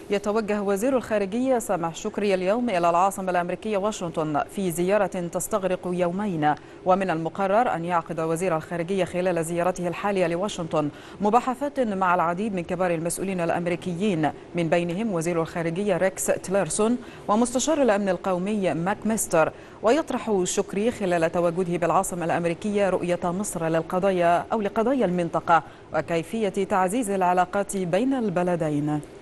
يتوجه وزير الخارجية سامح شكري اليوم إلى العاصمة الأمريكية واشنطن في زيارة تستغرق يومين، ومن المقرر أن يعقد وزير الخارجية خلال زيارته الحالية لواشنطن مباحثات مع العديد من كبار المسؤولين الأمريكيين، من بينهم وزير الخارجية ريكس تيلرسون ومستشار الأمن القومي ماك ميستر. ويطرح شكري خلال تواجده بالعاصمة الأمريكية رؤية مصر لقضايا المنطقة وكيفية تعزيز العلاقات بين البلدين.